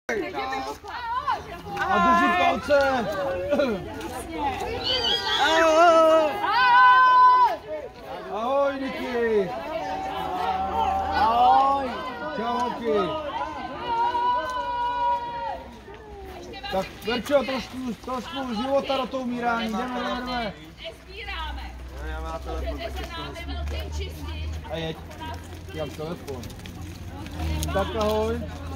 A drží palce. Ahoj, Niky. Ahoj. Čau, holky. Tak, Verčo, trošku života do toho umírání. Jdeme. Nespíráme. Můžete za námi velkým čistit. A jeď. Já telefon. Tak ahoj.